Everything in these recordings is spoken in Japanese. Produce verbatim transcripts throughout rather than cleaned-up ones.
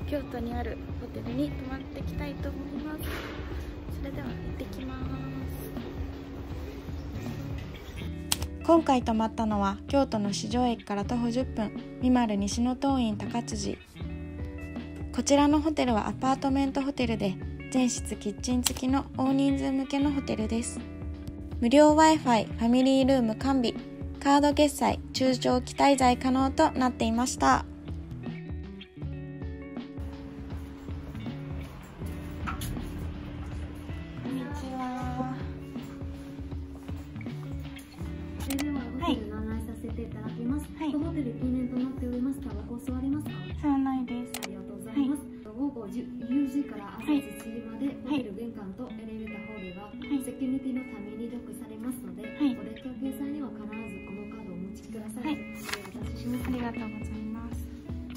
京都にあるホテルに泊まっていきたいと思います。それでは行ってきます。今回泊まったのは京都の四条駅から徒歩じゅっぷん、三丸西野東院高辻。こちらのホテルはアパートメントホテルで、全室キッチン付きの大人数向けのホテルです。無料 Wi-Fi、ファミリールーム完備、カード決済、中長期滞在可能となっていました。こんにちは。 それではホテルの案内させていただきます。はい、ホテル記念となっております。タバコを吸われますか？ 吸わないです。 ありがとうございます。はい、午後じゅうじから朝しちじまで、ホテル玄関とエレベーターホールがセキュリティのためにロックされますので、はい、お出かけさんには必ずこのカードをお持ちください。はい、お渡しします。 ありがとうございます。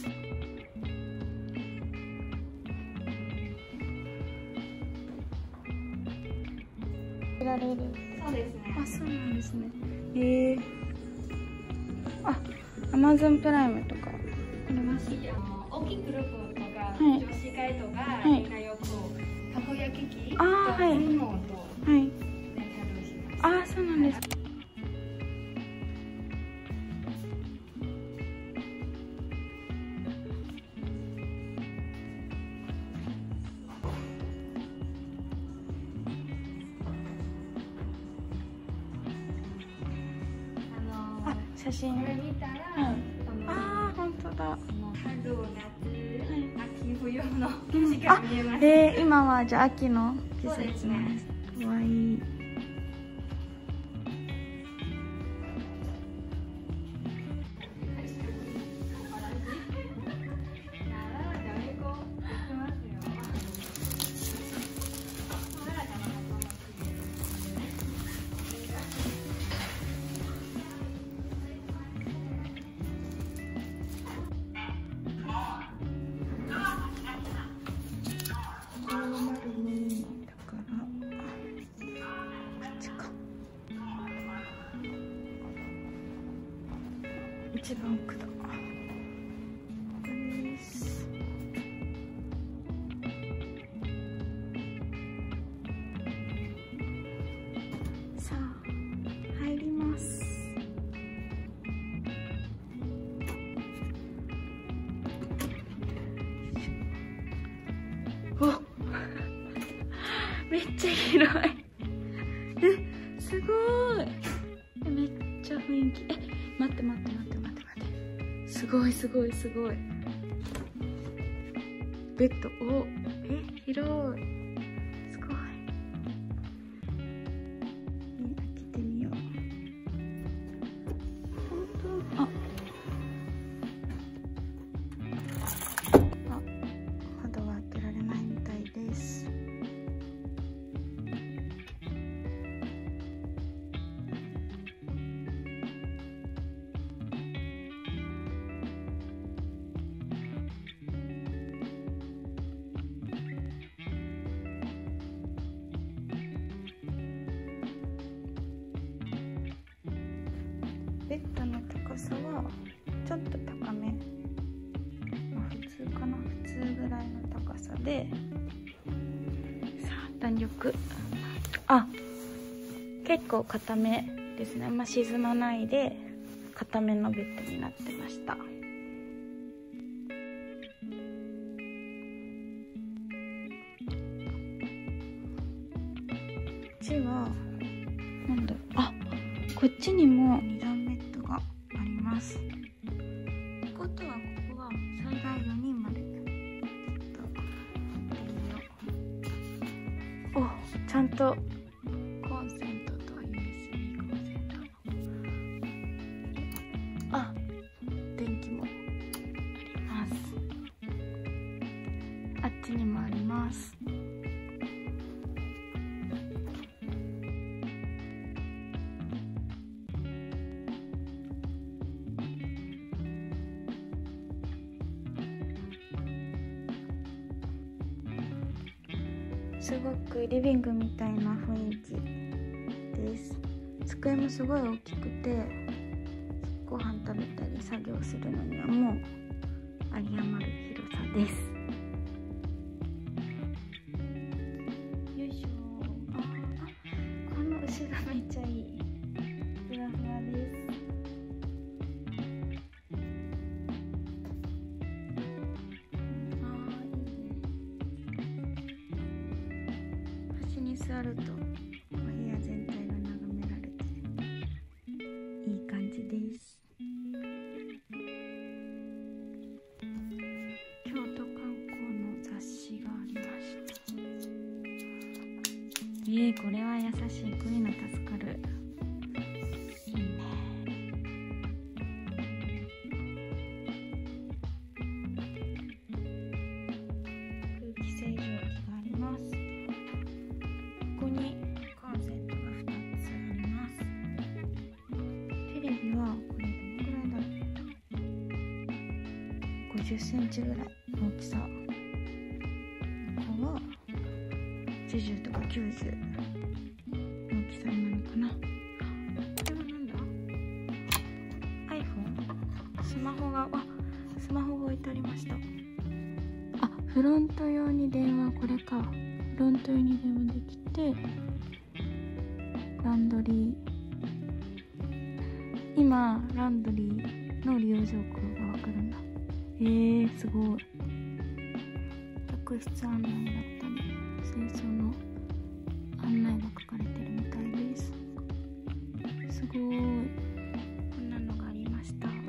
られる。 そうですね。 あ、そうなんですね。へえ。あ、アマゾンプライムとかあります。 大きいグループとか、 はい、 女子会とか、 はい、 みんなよくたこ焼き器、 あー、はい、 レモンとはい、 レンタルします。 あー、そうなんです。写真これ見たら、 はい、ああ、本当だ。 春、夏、秋、冬の景色が見えます。 えー、今はじゃあ秋の季節なんです。かわいい。一番奥だ。ここです。さあ、入ります。おめっちゃ広い。え、すごい。めっちゃ雰囲気。え、待って待って待って待って待って。すごいすごいすごい。ベッド、お、え、広い。すごい。開けてみよう。本当、あ。あ、窓は開けられないみたいです。ベッドの高さはちょっと高め、まあ、普通かな、普通ぐらいの高さで、さあ弾力、あ、結構固めですね。まあ、沈まないで固めのベッドになってました。こっちはなんだろう、あ、こっちにもに段ベッドがあります。ってことはここは最大よにんまで。お、ちゃんとコンセントと ユーエスビー コンセント。あ、電気もあります。あっちにもあります。すごくリビングみたいな雰囲気です。机もすごい大きくて、ご飯食べたり作業するのにはもう有り余る広さです。 座るとお部屋全体が眺められていい感じです。京都観光の雑誌がありました。えー、これは優しい。こういうの助かる。いいね。空気清浄機があります。ここにコンセントがふたつあります。テレビはこれどのぐらいだろう。ごじゅっセンチぐらいの大きさ。ここははちじゅうとかきゅうじゅうの大きさになるかな。これはなんだ iPhone？ スマホが、あ、スマホが置いてありました。あ、フロント用に電話、これか。フロント用に電話できて、ランドリー、今ランドリーの利用状況がわかるんだ。えー、すごい。客室案内だったり清掃の案内が書かれてるみたいです。すごい。こんなのがありました。こ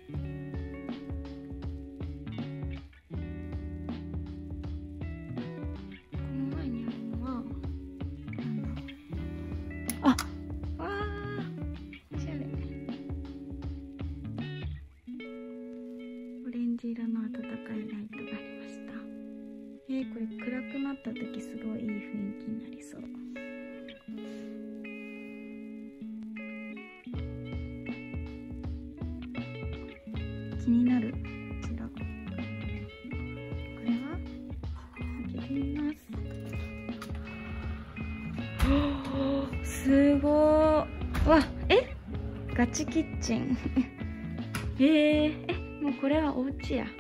の前にあるのはなんだ。あ、わー、おしゃれ。オレンジ色の温かいライトがありました。えー、これ暗くなった時すごいいい雰囲気になりそう。気になるこちら。これは開けてみます。すごー。わ、え、ガチキッチンえー、え、もうこれはお家や。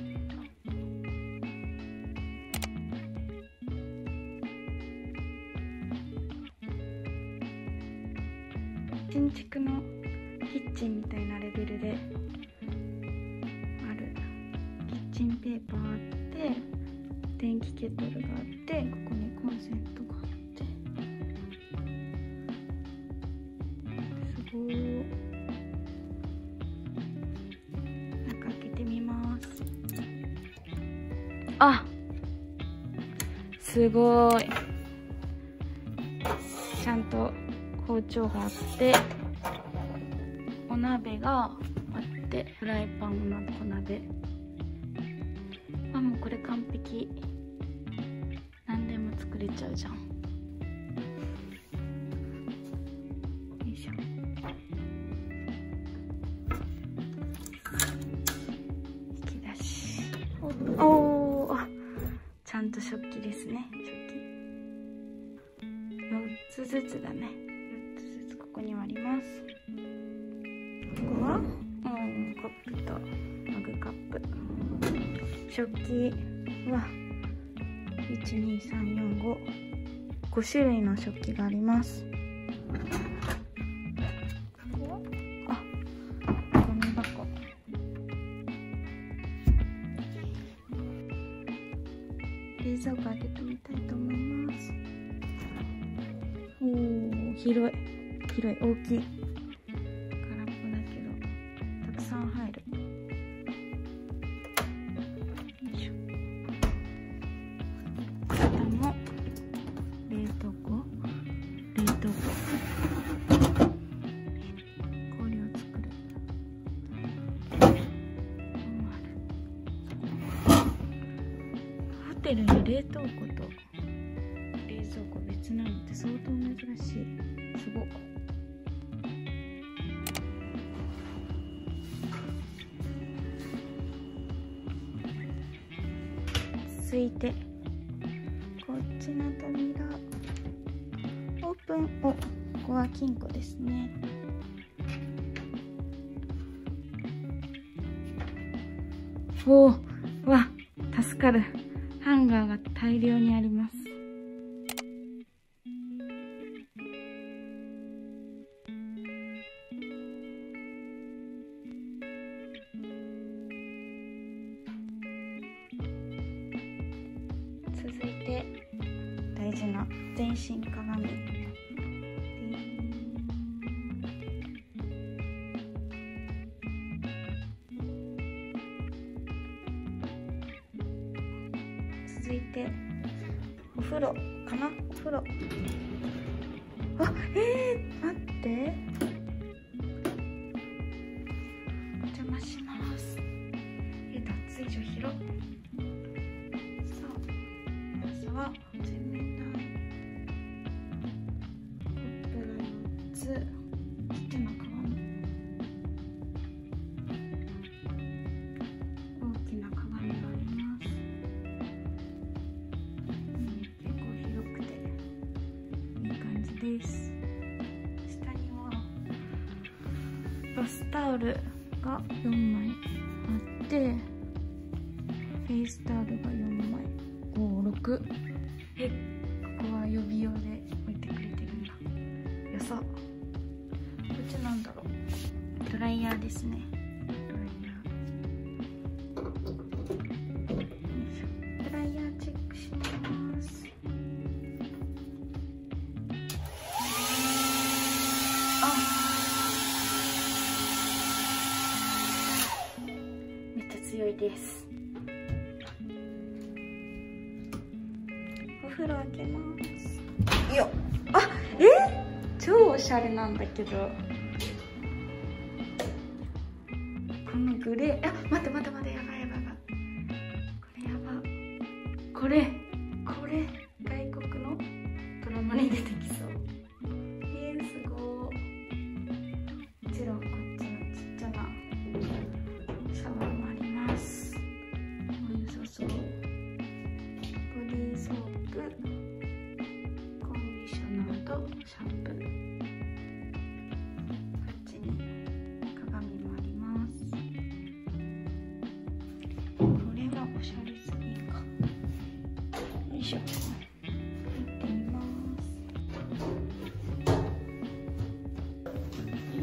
新築のキッチンみたいなレベルである。キッチンペーパーあって、電気ケトルがあって、ここにコンセントがあって、すごー。中開けてみます。あ、すごーい。ちゃんと包丁があって、お鍋があって、フライパンの小鍋。あ、もうこれ完璧。何でも作れちゃうじゃん。よいしょ。引き出し。おおー、あ、ちゃんと食器ですね。食器よっつずつだね。ここにはあります。ここは、うん、コップとマグカップ。食器はいちにさんよんご ご種類の食器があります。ここは、あ、ゴミ箱。冷蔵庫開けてみたいと思います。おー、広い。広い、大きい。空っぽだけどたくさん入る。よいしょ。下も冷凍庫、冷凍庫。氷を作る。ホテルに冷凍庫と冷蔵庫別なのって相当珍しい。すごっ。続いてこっちの扉オープン。お、ここは金庫ですね。おー、わ、助かる。ハンガーが大量にあります。続いて大チな全身鏡。続いてお風呂かな。お風呂、あ、えー、待って、お邪魔します。え、脱衣所広。さあ、まずは洗面台、コップがよっつ、ちっちゃな鏡、大きな鏡があります。結構広くていい感じです。下にはバスタオルがよんまいあって、フェイスタオルがよんまい、ご、ろく。え、ここは予備用で置いてくれてるんだ。よさ。こっちなんだろう。ドライヤーですね。ドライヤー。よいしょ。ドライヤーチェックします。あ、めっちゃ強いです。お風呂開けます。よっ、あ、え、超おしゃれなんだけど、このグレー、あ、待って待って待って、やばいやばいやばい、これやば、これこれ外国のドラマに出てきそう。えー、すごい。もちろんこっちのちっちゃなシャワーもあります。お湯注ぐ、ボディーソープ、コンディショナーとシャンプー。こっちに鏡もあります。これはおしゃれすぎか。よいしょ。入ってみます。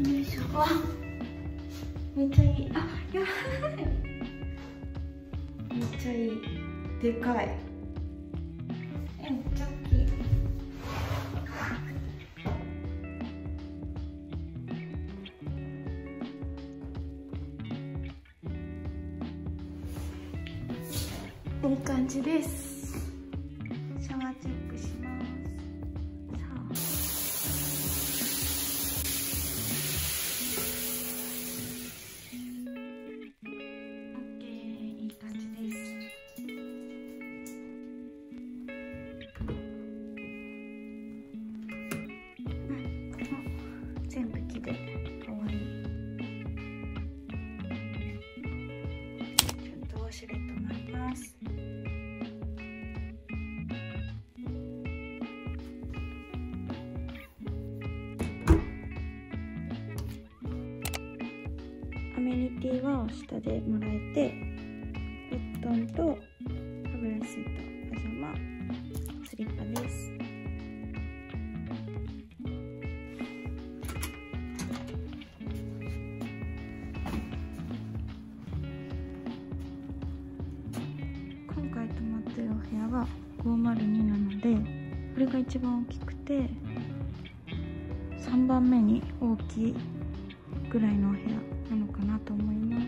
よいしょ。わ、めっちゃいい。あ、やばい。めっちゃいい。でかい。え、めっちゃ大きい。いい感じです。シャワーチェックします。さあ、オッケー、いい感じです。全部木でかわいい。ちょっとウォシュレットもあります。アメニティは下でもらえて、コットンと歯ブラシとパジャマ、スリッパです。今回泊まってるお部屋がごまるになので、これが一番大きくてさんばんめに大きいぐらいのお部屋なのかなと思います。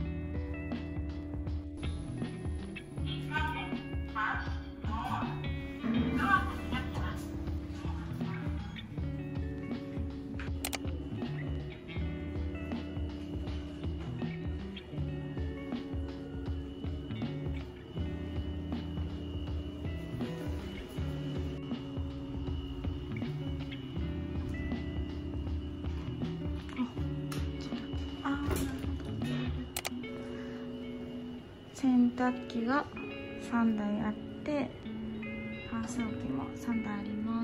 洗濯機がさんだいあって、乾燥機もさんだいあります。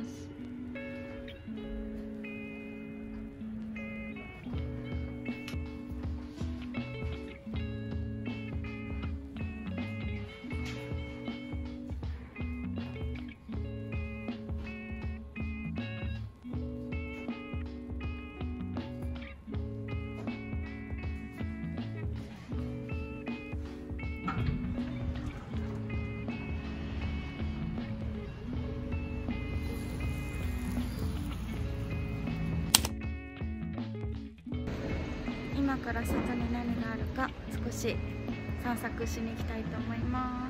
から外に何があるか少し散策しに行きたいと思います。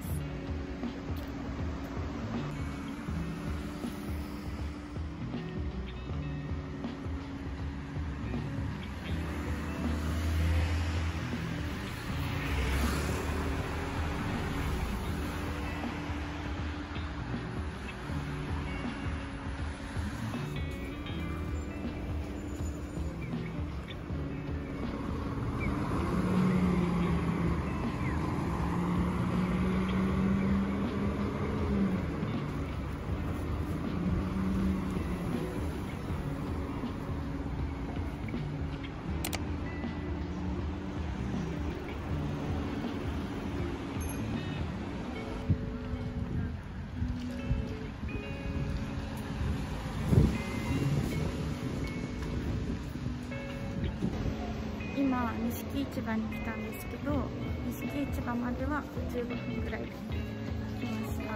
今錦市場に来たんですけど、錦市場まではじゅうごふんぐらいで来ました。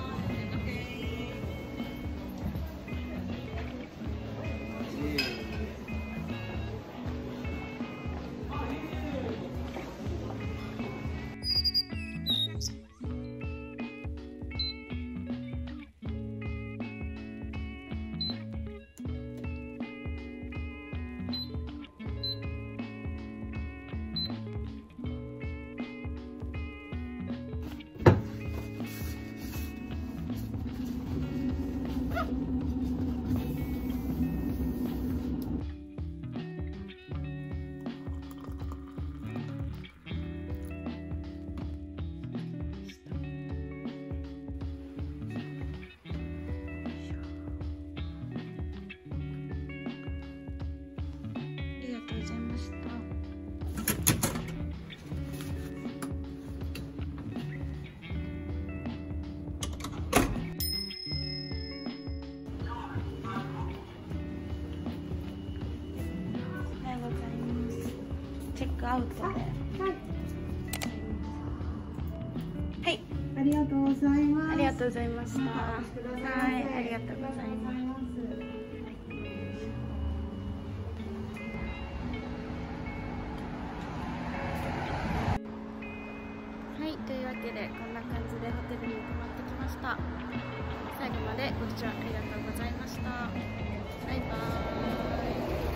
チェックアウトで。はい。はい。 ありがとうございます。 ありがとうございました。はい、ありがとうございます。はい、というわけでこんな感じでホテルに泊まってきました。最後までご視聴ありがとうございました。バイバーイ。